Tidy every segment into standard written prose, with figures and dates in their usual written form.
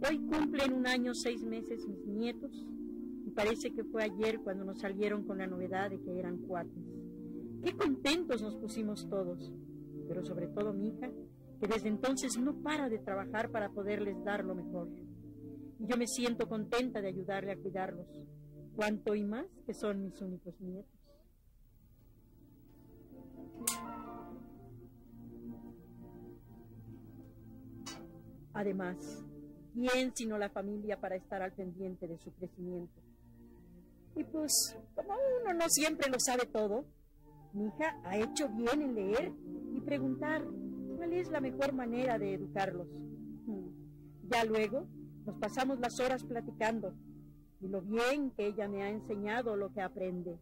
Hoy cumplen 1 año 6 meses mis nietos y parece que fue ayer cuando nos salieron con la novedad de que eran cuates. Qué contentos nos pusimos todos, pero sobre todo mi hija, que desde entonces no para de trabajar para poderles dar lo mejor. Y yo me siento contenta de ayudarle a cuidarlos, cuanto y más que son mis únicos nietos. Además, ¿quién sino la familia para estar al pendiente de su crecimiento? Y pues, como uno no siempre lo sabe todo, mi hija ha hecho bien en leer y preguntar cuál es la mejor manera de educarlos. Ya luego nos pasamos las horas platicando y lo bien que ella me ha enseñado lo que aprende.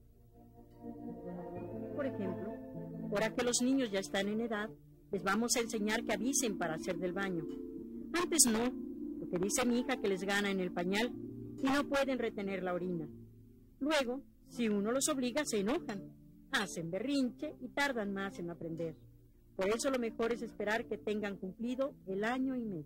Por ejemplo, ahora que los niños ya están en edad, les vamos a enseñar que avisen para hacer del baño. Antes no, porque dice mi hija que les gana en el pañal y no pueden retener la orina. Luego, si uno los obliga, se enojan, hacen berrinche y tardan más en aprender. Por eso lo mejor es esperar que tengan cumplido el 1 año y medio.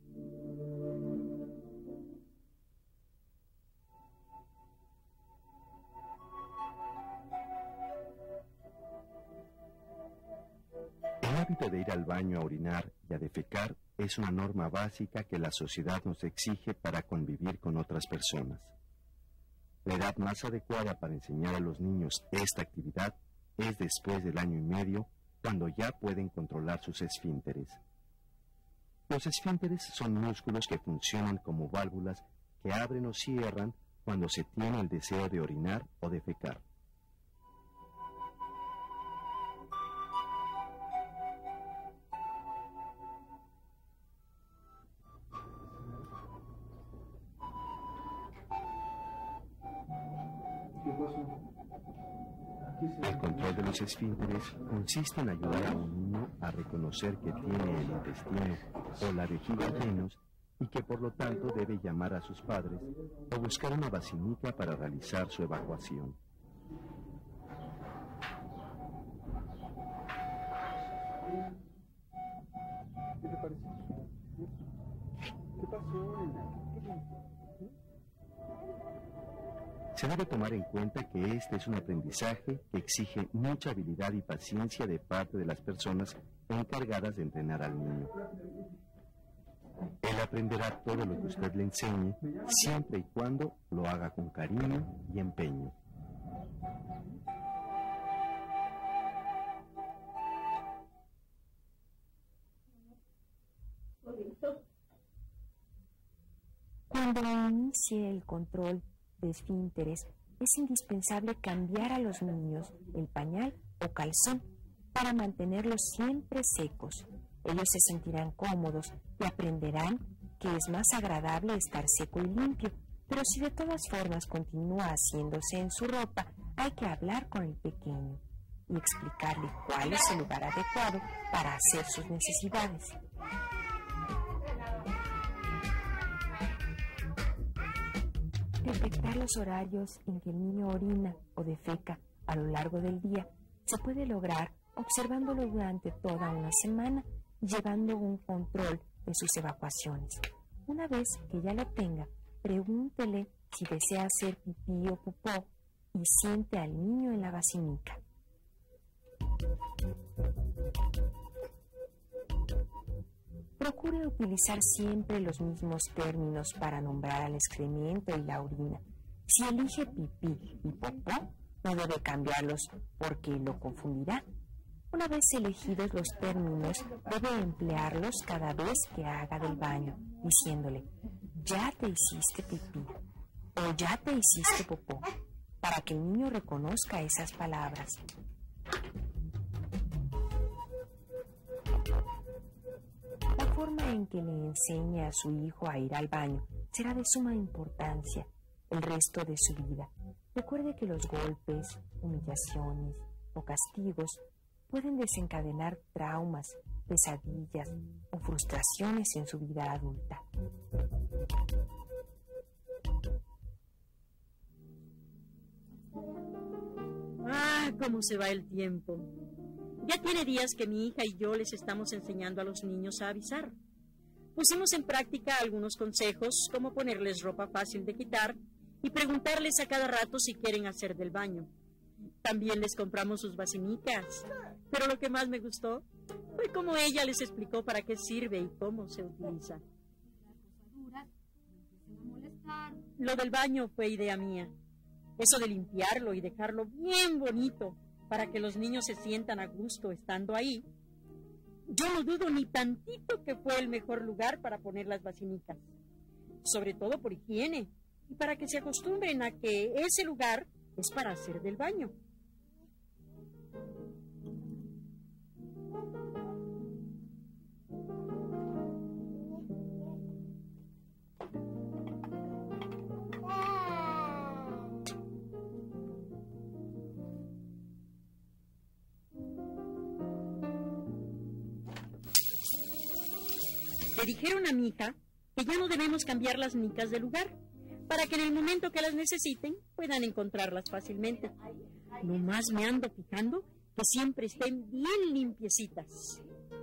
El hábito de ir al baño a orinar y a defecar es una norma básica que la sociedad nos exige para convivir con otras personas. La edad más adecuada para enseñar a los niños esta actividad es después del 1 año y medio, cuando ya pueden controlar sus esfínteres. Los esfínteres son músculos que funcionan como válvulas que abren o cierran cuando se tiene el deseo de orinar o defecar. El control de los esfínteres consiste en ayudar a un niño a reconocer que tiene el intestino o la vejiga llenos y que por lo tanto debe llamar a sus padres o buscar una vacinica para realizar su evacuación. ¿Qué te parece? ¿Qué pasó, nena? Se debe tomar en cuenta que este es un aprendizaje que exige mucha habilidad y paciencia de parte de las personas encargadas de entrenar al niño. Él aprenderá todo lo que usted le enseñe, siempre y cuando lo haga con cariño y empeño. Cuando inicie el control de esfínteres, es indispensable cambiar a los niños el pañal o calzón para mantenerlos siempre secos. Ellos se sentirán cómodos y aprenderán que es más agradable estar seco y limpio, pero si de todas formas continúa haciéndose en su ropa, hay que hablar con el pequeño y explicarle cuál es el lugar adecuado para hacer sus necesidades. Detectar los horarios en que el niño orina o defeca a lo largo del día se puede lograr observándolo durante toda una semana y llevando un control de sus evacuaciones. Una vez que ya lo tenga, pregúntele si desea hacer pipí o popó y siente al niño en la vacinica. Procure utilizar siempre los mismos términos para nombrar al excremento y la orina. Si elige pipí y popó, no debe cambiarlos porque lo confundirá. Una vez elegidos los términos, debe emplearlos cada vez que haga del baño, diciéndole, ya te hiciste pipí o ya te hiciste popó, para que el niño reconozca esas palabras. La forma en que le enseñe a su hijo a ir al baño será de suma importancia el resto de su vida. Recuerde que los golpes, humillaciones o castigos pueden desencadenar traumas, pesadillas o frustraciones en su vida adulta. ¡Ah, cómo se va el tiempo! Ya tiene días que mi hija y yo les estamos enseñando a los niños a avisar. Pusimos en práctica algunos consejos, como ponerles ropa fácil de quitar y preguntarles a cada rato si quieren hacer del baño. También les compramos sus basinicas, pero lo que más me gustó fue cómo ella les explicó para qué sirve y cómo se utiliza. Lo del baño fue idea mía. Eso de limpiarlo y dejarlo bien bonito para que los niños se sientan a gusto estando ahí. Yo no dudo ni tantito que fue el mejor lugar para poner las basinicas, sobre todo por higiene y para que se acostumbren a que ese lugar es para hacer del baño. Le dijeron a mi hija que ya no debemos cambiar las micas de lugar, para que en el momento que las necesiten puedan encontrarlas fácilmente. Nomás me ando fijando que siempre estén bien limpiecitas.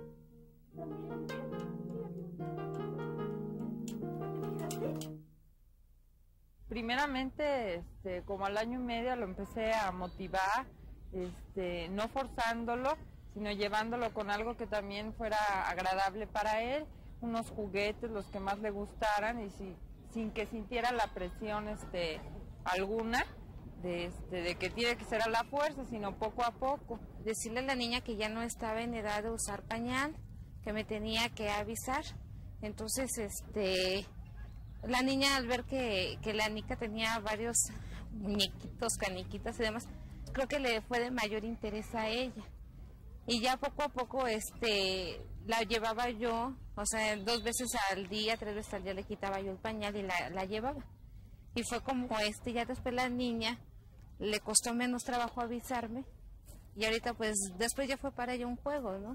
Primeramente, como al año y medio lo empecé a motivar, no forzándolo, sino llevándolo con algo que también fuera agradable para él, unos juguetes, los que más le gustaran, y sin que sintiera la presión alguna de que tiene que ser a la fuerza, sino poco a poco. Decirle a la niña que ya no estaba en edad de usar pañal, que me tenía que avisar. Entonces, la niña, al ver que la Nica tenía varios muñequitos, caniquitas y demás, creo que le fue de mayor interés a ella. Y ya poco a poco la llevaba yo, o sea, 2 veces al día, 3 veces al día le quitaba yo el pañal y la llevaba. Y fue como ya después la niña le costó menos trabajo avisarme, y ahorita pues después ya fue para ella un juego, ¿no?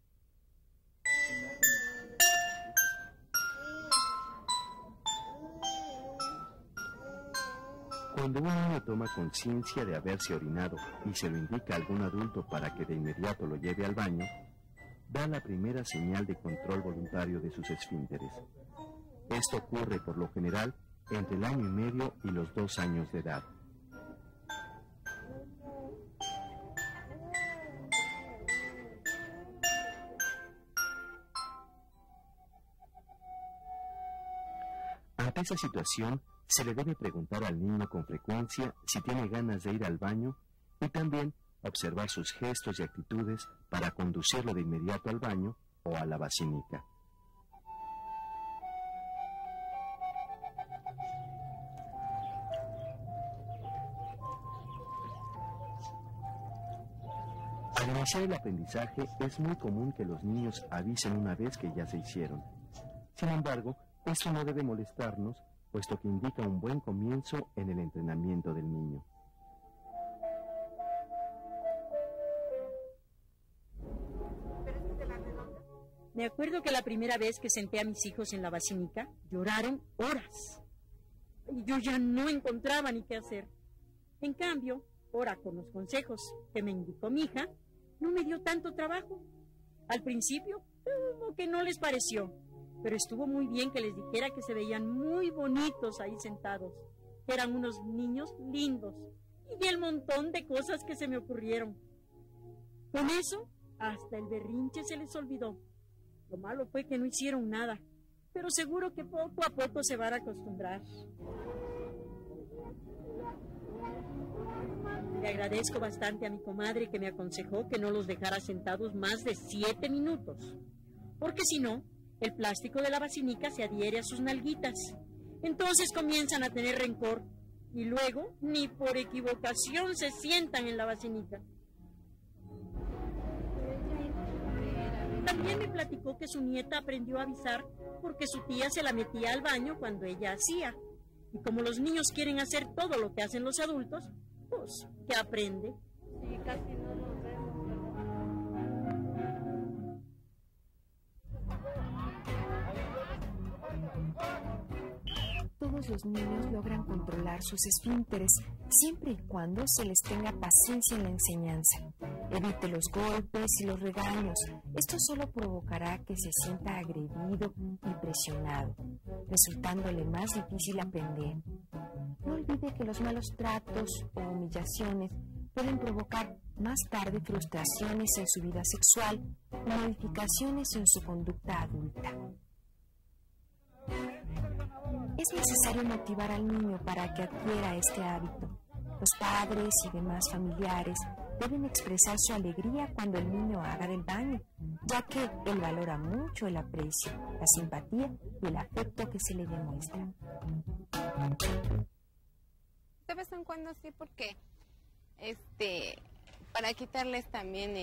Cuando un niño toma conciencia de haberse orinado y se lo indica a algún adulto para que de inmediato lo lleve al baño, da la primera señal de control voluntario de sus esfínteres. Esto ocurre por lo general entre el año y medio y los 2 años de edad. Ante esa situación, se le debe preguntar al niño con frecuencia si tiene ganas de ir al baño y también observar sus gestos y actitudes para conducirlo de inmediato al baño o a la basinica. Al iniciar el aprendizaje es muy común que los niños avisen una vez que ya se hicieron. Sin embargo, esto no debe molestarnos, puesto que indica un buen comienzo en el entrenamiento del niño. Me acuerdo que la primera vez que senté a mis hijos en la basinica, lloraron horas. Y yo ya no encontraba ni qué hacer. En cambio, ahora con los consejos que me indicó mi hija, no me dio tanto trabajo. Al principio, como que no les pareció, pero estuvo muy bien que les dijera que se veían muy bonitos ahí sentados. Eran unos niños lindos y el montón de cosas que se me ocurrieron. Con eso, hasta el berrinche se les olvidó. Lo malo fue que no hicieron nada, pero seguro que poco a poco se van a acostumbrar. Le agradezco bastante a mi comadre que me aconsejó que no los dejara sentados más de 7 minutos, porque si no, el plástico de la basinica se adhiere a sus nalguitas. Entonces comienzan a tener rencor y luego ni por equivocación se sientan en la basinica. También me platicó que su nieta aprendió a avisar porque su tía se la metía al baño cuando ella hacía. Y como los niños quieren hacer todo lo que hacen los adultos, pues, ¿qué aprende? Sí, casi no nos vemos. Todos los niños logran controlar sus esfínteres siempre y cuando se les tenga paciencia en la enseñanza. Evite los golpes y los regaños. Esto solo provocará que se sienta agredido y presionado, resultándole más difícil aprender. No olvide que los malos tratos o humillaciones pueden provocar más tarde frustraciones en su vida sexual y modificaciones en su conducta adulta. Es necesario motivar al niño para que adquiera este hábito. Los padres y demás familiares deben expresar su alegría cuando el niño haga del baño, ya que él valora mucho el aprecio, la simpatía y el afecto que se le demuestra. De vez en cuando sí, porque para quitarles también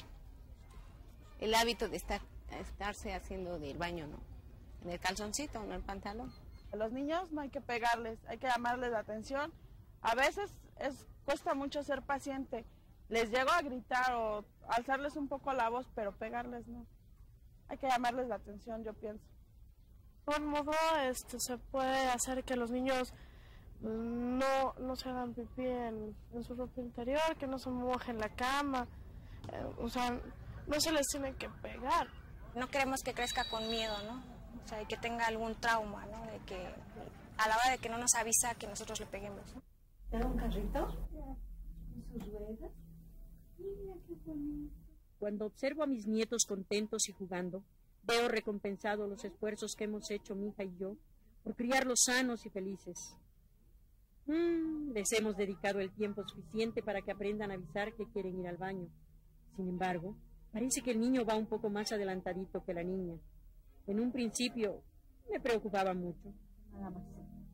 el hábito de estarse haciendo del baño, ¿no? En el calzoncito, no en el pantalón. A los niños no hay que pegarles, hay que llamarles la atención. A veces cuesta mucho ser paciente. Les llego a gritar o alzarles un poco la voz, pero pegarles no. Hay que llamarles la atención, yo pienso. Por modo, se puede hacer que los niños no se hagan pipí en su ropa interior, que no se mojen la cama, no se les tiene que pegar. No queremos que crezca con miedo, ¿no? O sea, que tenga algún trauma, ¿no? De que a la hora de que no nos avisa que nosotros le peguemos, ¿no? ¿Te da un carrito? ¿Y sus ruedas? Mira qué bonito. Cuando observo a mis nietos contentos y jugando, veo recompensados los esfuerzos que hemos hecho mi hija y yo por criarlos sanos y felices. Les hemos dedicado el tiempo suficiente para que aprendan a avisar que quieren ir al baño. Sin embargo, parece que el niño va un poco más adelantadito que la niña. En un principio me preocupaba mucho, nada más.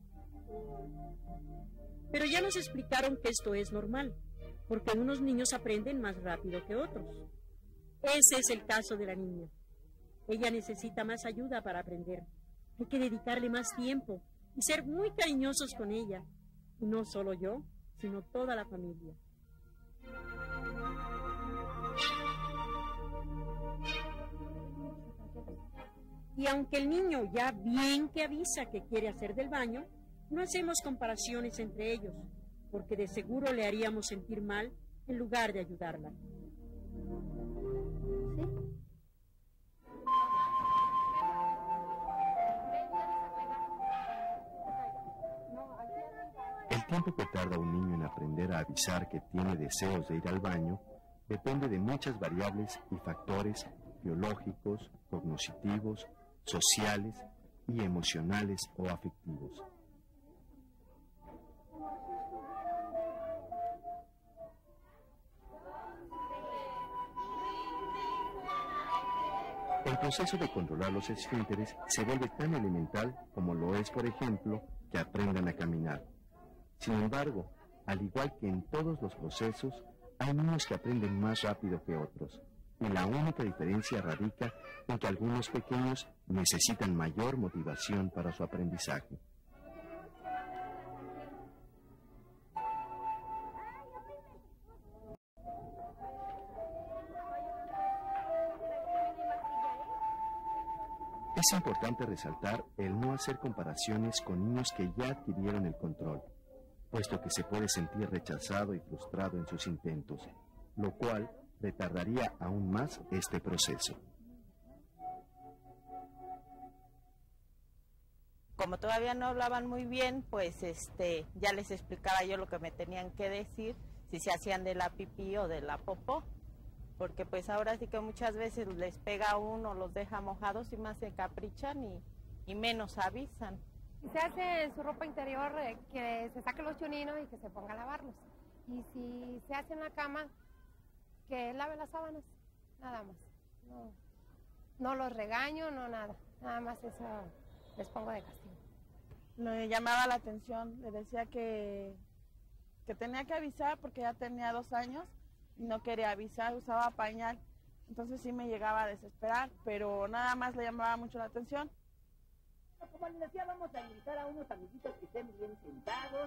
Pero ya nos explicaron que esto es normal, porque unos niños aprenden más rápido que otros. Ese es el caso de la niña. Ella necesita más ayuda para aprender. Hay que dedicarle más tiempo y ser muy cariñosos con ella. Y no solo yo, sino toda la familia. Y aunque el niño ya bien que avisa que quiere hacer del baño, no hacemos comparaciones entre ellos, porque de seguro le haríamos sentir mal en lugar de ayudarla. ¿Sí? El tiempo que tarda un niño en aprender a avisar que tiene deseos de ir al baño depende de muchas variables y factores biológicos, cognitivos, sociales y emocionales o afectivos. El proceso de controlar los esfínteres se vuelve tan elemental como lo es, por ejemplo, que aprendan a caminar. Sin embargo, al igual que en todos los procesos, hay niños que aprenden más rápido que otros, y la única diferencia radica en que algunos pequeños necesitan mayor motivación para su aprendizaje. Es importante resaltar el no hacer comparaciones con niños que ya adquirieron el control, puesto que se puede sentir rechazado y frustrado en sus intentos, lo cual retardaría aún más este proceso. Como todavía no hablaban muy bien, pues ya les explicaba yo lo que me tenían que decir, si se hacían de la pipí o de la popó, porque pues ahora sí que muchas veces les pega a uno, los deja mojados y más se caprichan y menos avisan. Si se hace en su ropa interior, que se saque los chuninos y que se ponga a lavarlos. Y si se hace en la cama, que lave las sábanas, nada más. No los regaño, no nada. Nada más eso les pongo de castigo. Me llamaba la atención, le decía que tenía que avisar porque ya tenía 2 años y no quería avisar, usaba pañal. Entonces sí me llegaba a desesperar, pero nada más le llamaba mucho la atención. Como les decía, vamos a invitar a unos amiguitos que estén bien sentados.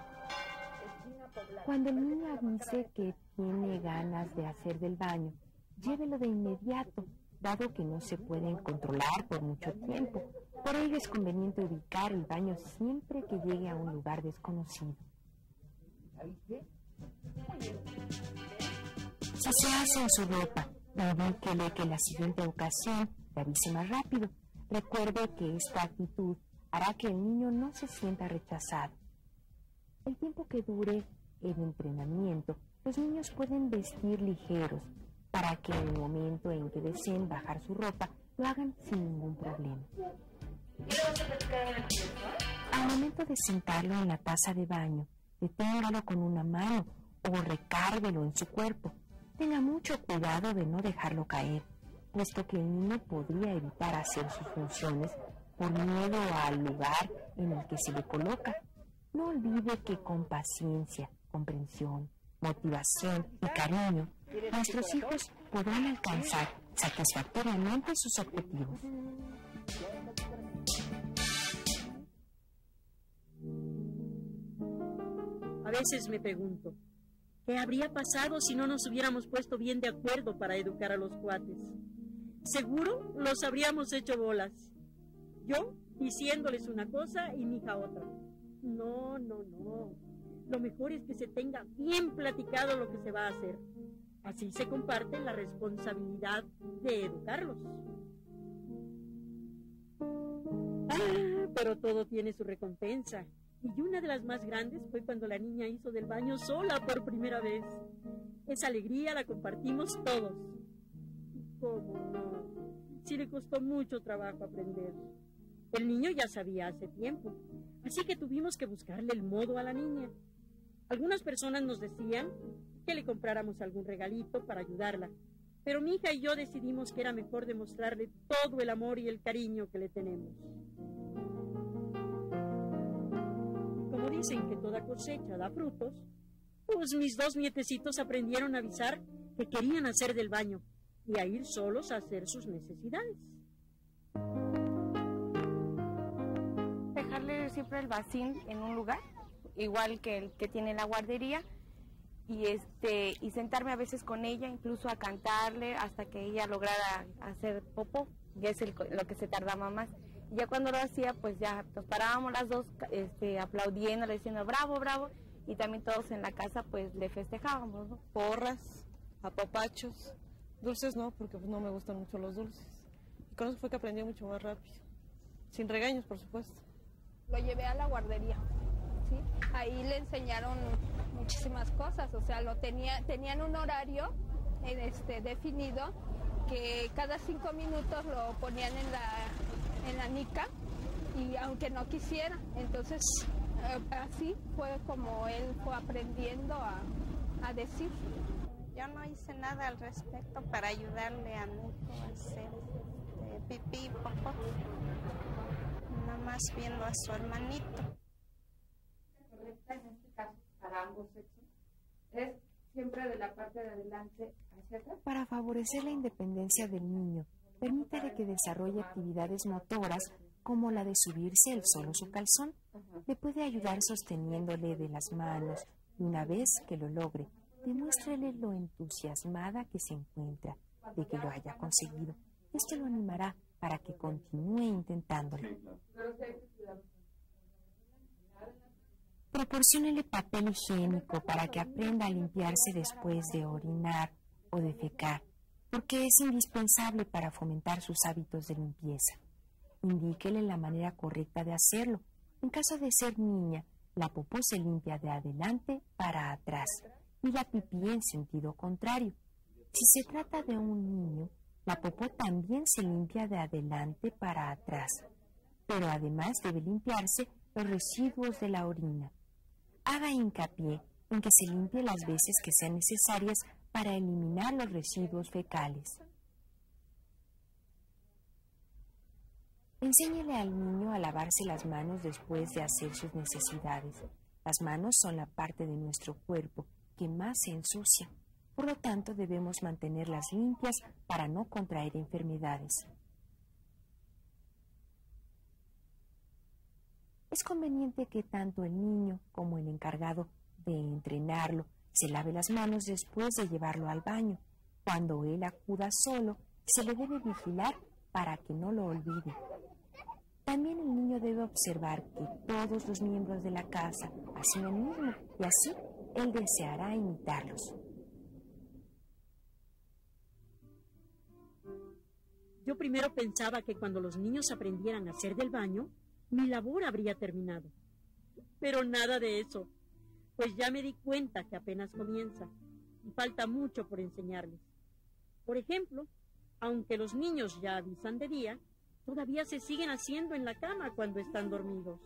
Cuando el niño avise que tiene ganas de hacer del baño, llévelo de inmediato, dado que no se pueden controlar por mucho tiempo. Por ello es conveniente ubicar el baño siempre que llegue a un lugar desconocido. Si se hace en su ropa, indíquele que la siguiente ocasión le avise más rápido. Recuerde que esta actitud hará que el niño no se sienta rechazado. El tiempo que dure el entrenamiento, los niños pueden vestir ligeros para que en el momento en que deseen bajar su ropa, lo hagan sin ningún problema. Al momento de sentarlo en la taza de baño, deténgalo con una mano o recárguelo en su cuerpo. Tenga mucho cuidado de no dejarlo caer, puesto que el niño podría evitar hacer sus funciones por miedo al lugar en el que se le coloca. No olvide que con paciencia, comprensión, motivación y cariño, nuestros hijos podrán alcanzar satisfactoriamente sus objetivos. A veces me pregunto, ¿qué habría pasado si no nos hubiéramos puesto bien de acuerdo para educar a los cuates? Seguro los habríamos hecho bolas. Yo diciéndoles una cosa y mi hija otra. No. Lo mejor es que se tenga bien platicado lo que se va a hacer. Así se comparte la responsabilidad de educarlos. Pero todo tiene su recompensa. Y una de las más grandes fue cuando la niña hizo del baño sola por primera vez. Esa alegría la compartimos todos. ¿Cómo no? Sí le costó mucho trabajo aprender. El niño ya sabía hace tiempo, así que tuvimos que buscarle el modo a la niña. Algunas personas nos decían que le compráramos algún regalito para ayudarla, pero mi hija y yo decidimos que era mejor demostrarle todo el amor y el cariño que le tenemos. Como dicen que toda cosecha da frutos, pues mis dos nietecitos aprendieron a avisar que querían hacer del baño y a ir solos a hacer sus necesidades. Dejarle siempre el vacín en un lugar, igual que el que tiene la guardería, y sentarme a veces con ella, incluso a cantarle hasta que ella lograra hacer popó, que es lo que se tardaba más. Y ya cuando lo hacía, pues ya nos parábamos las dos aplaudiéndole, diciendo bravo, bravo, y también todos en la casa pues le festejábamos, ¿no? Porras, apapachos, dulces no, porque pues no me gustan mucho los dulces. Y con eso fue que aprendí mucho más rápido, sin regaños, por supuesto. Lo llevé a la guardería, ¿sí? Ahí le enseñaron muchísimas cosas, o sea, tenían un horario definido, que cada 5 minutos lo ponían en la nica, y aunque no quisiera, entonces así fue como él fue aprendiendo a decir. Yo no hice nada al respecto para ayudarle a mi hijo a hacer pipí y popó, nada más viendo a su hermanito. Correcta en este caso para ambos sexos es siempre de la parte de adelante hacia atrás. Para favorecer la independencia del niño, permítale que desarrolle actividades motoras como la de subirse él solo su calzón. Le puede ayudar sosteniéndole de las manos y una vez que lo logre, demuéstrele lo entusiasmada que se encuentra de que lo haya conseguido. Esto lo animará para que continúe intentándolo. Proporciónele papel higiénico para que aprenda a limpiarse después de orinar o defecar, porque es indispensable para fomentar sus hábitos de limpieza. Indíquele la manera correcta de hacerlo. En caso de ser niña, la popó se limpia de adelante para atrás y la pipí en sentido contrario. Si se trata de un niño, la popó también se limpia de adelante para atrás, pero además debe limpiarse los residuos de la orina. Haga hincapié en que se limpie las veces que sean necesarias para eliminar los residuos fecales. Enséñele al niño a lavarse las manos después de hacer sus necesidades. Las manos son la parte de nuestro cuerpo que más se ensucia. Por lo tanto, debemos mantenerlas limpias para no contraer enfermedades. Es conveniente que tanto el niño como el encargado de entrenarlo se lave las manos después de llevarlo al baño. Cuando él acuda solo, se le debe vigilar para que no lo olvide. También el niño debe observar que todos los miembros de la casa hacen lo mismo, y así él deseará imitarlos. Yo primero pensaba que cuando los niños aprendieran a hacer del baño, mi labor habría terminado. Pero nada de eso, pues ya me di cuenta que apenas comienza y falta mucho por enseñarles. Por ejemplo, aunque los niños ya avisan de día, todavía se siguen haciendo en la cama cuando están dormidos.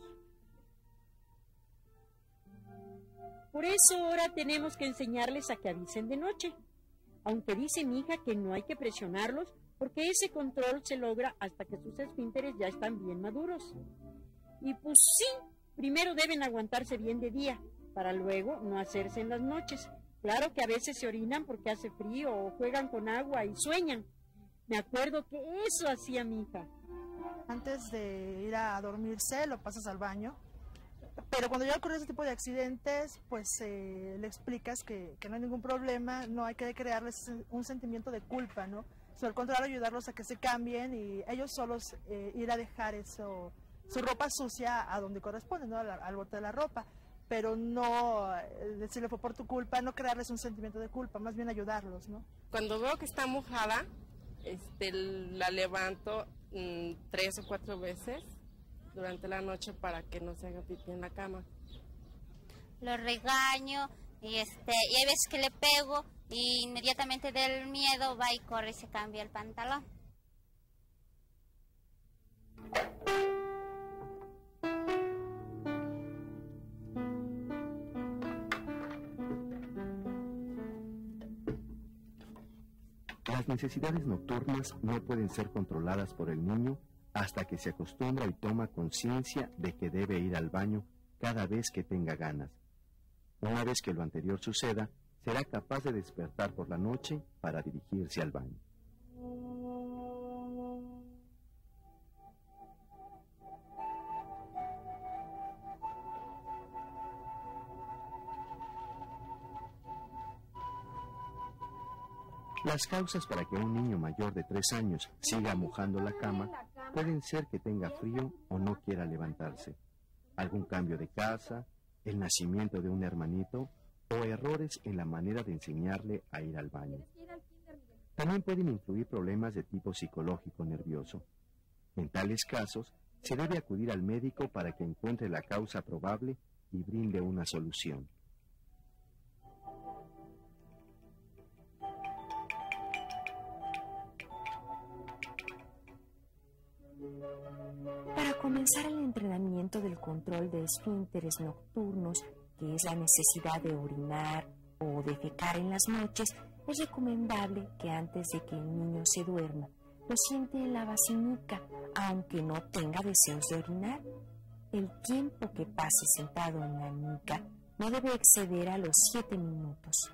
Por eso ahora tenemos que enseñarles a que avisen de noche, aunque dice mi hija que no hay que presionarlos porque ese control se logra hasta que sus esfínteres ya están bien maduros. Y pues sí, primero deben aguantarse bien de día, para luego no hacerse en las noches. Claro que a veces se orinan porque hace frío o juegan con agua y sueñan. Me acuerdo que eso hacía mi hija. Antes de ir a dormirse, lo pasas al baño. Pero cuando ya ocurre ese tipo de accidentes, pues le explicas que no hay ningún problema, no hay que crearles un sentimiento de culpa, ¿no? Sino al contrario, ayudarlos a que se cambien y ellos solos ir a dejar eso, su ropa sucia a donde corresponde, ¿no? Al bote de la ropa. Pero no decirle fue por tu culpa, no crearles un sentimiento de culpa, más bien ayudarlos, ¿no? Cuando veo que está mojada, la levanto 3 o 4 veces durante la noche para que no se haga pipí en la cama. Lo regaño y hay veces que le pego y inmediatamente del miedo va y corre y se cambia el pantalón. Las necesidades nocturnas no pueden ser controladas por el niño hasta que se acostumbra y toma conciencia de que debe ir al baño cada vez que tenga ganas. Una vez que lo anterior suceda, será capaz de despertar por la noche para dirigirse al baño. Las causas para que un niño mayor de 3 años siga mojando la cama pueden ser que tenga frío o no quiera levantarse, algún cambio de casa, el nacimiento de un hermanito o errores en la manera de enseñarle a ir al baño. También pueden influir problemas de tipo psicológico nervioso. En tales casos, se debe acudir al médico para que encuentre la causa probable y brinde una solución. Para comenzar el entrenamiento del control de esfínteres nocturnos, que es la necesidad de orinar o defecar en las noches, es recomendable que antes de que el niño se duerma, lo siente en la basinica, aunque no tenga deseos de orinar. El tiempo que pase sentado en la nica no debe exceder a los 7 minutos.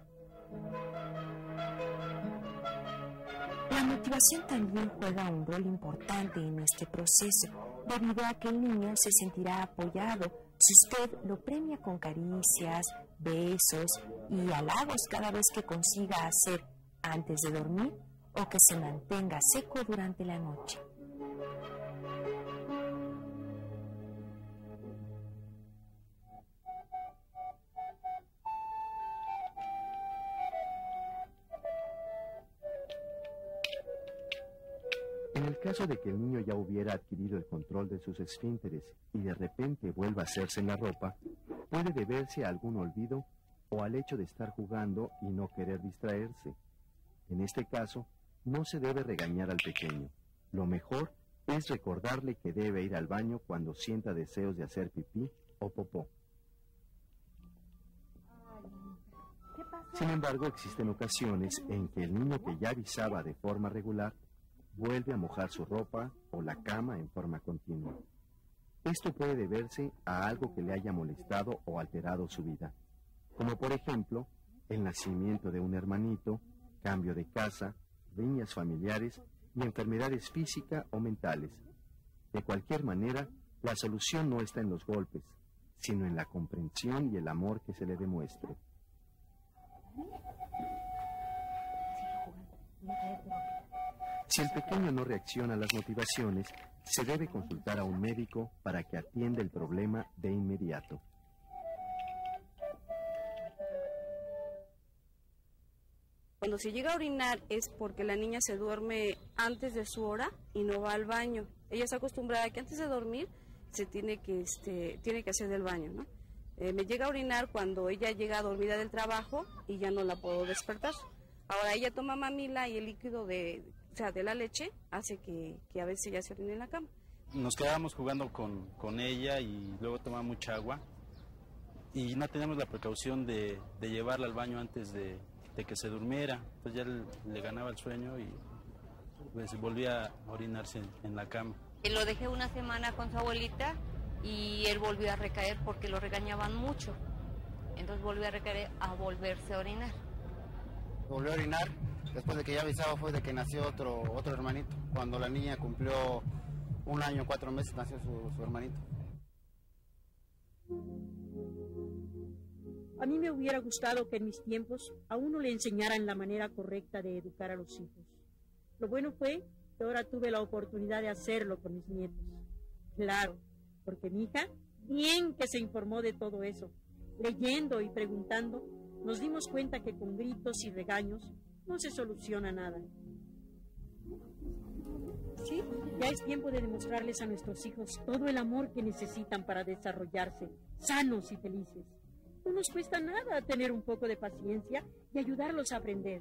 La motivación también juega un rol importante en este proceso, debido a que el niño se sentirá apoyado si usted lo premia con caricias, besos y halagos cada vez que consiga hacer antes de dormir o que se mantenga seco durante la noche. En el caso de que el niño ya hubiera adquirido el control de sus esfínteres y de repente vuelva a hacerse en la ropa, puede deberse a algún olvido o al hecho de estar jugando y no querer distraerse. En este caso, no se debe regañar al pequeño. Lo mejor es recordarle que debe ir al baño cuando sienta deseos de hacer pipí o popó. Sin embargo, existen ocasiones en que el niño que ya avisaba de forma regular vuelve a mojar su ropa o la cama en forma continua. Esto puede deberse a algo que le haya molestado o alterado su vida, como por ejemplo, el nacimiento de un hermanito, cambio de casa, riñas familiares y enfermedades físicas o mentales. De cualquier manera, la solución no está en los golpes, sino en la comprensión y el amor que se le demuestre. Si el pequeño no reacciona a las motivaciones, se debe consultar a un médico para que atienda el problema de inmediato. Cuando se llega a orinar es porque la niña se duerme antes de su hora y no va al baño. Ella está acostumbrada a que antes de dormir se tiene que hacer del baño, ¿no? Me llega a orinar cuando ella llega dormida del trabajo y ya no la puedo despertar. Ahora ella toma mamila y el líquido de la leche hace que a veces ella se orine en la cama. Nos quedábamos jugando con ella y luego tomaba mucha agua y no teníamos la precaución de llevarla al baño antes de que se durmiera. Entonces ya le ganaba el sueño y pues volvía a orinarse en la cama. Lo dejé una semana con su abuelita y él volvió a recaer porque lo regañaban mucho. Entonces volvió a recaer a volverse a orinar. Volvió a orinar después de que ya avisaba, fue de que nació otro hermanito. Cuando la niña cumplió 1 año, 4 meses, nació su hermanito. A mí me hubiera gustado que en mis tiempos a uno le enseñaran la manera correcta de educar a los hijos. Lo bueno fue que ahora tuve la oportunidad de hacerlo con mis nietos. Claro, porque mi hija bien que se informó de todo eso. Leyendo y preguntando, nos dimos cuenta que con gritos y regaños no se soluciona nada. Sí, ya es tiempo de demostrarles a nuestros hijos todo el amor que necesitan para desarrollarse sanos y felices. No nos cuesta nada tener un poco de paciencia y ayudarlos a aprender.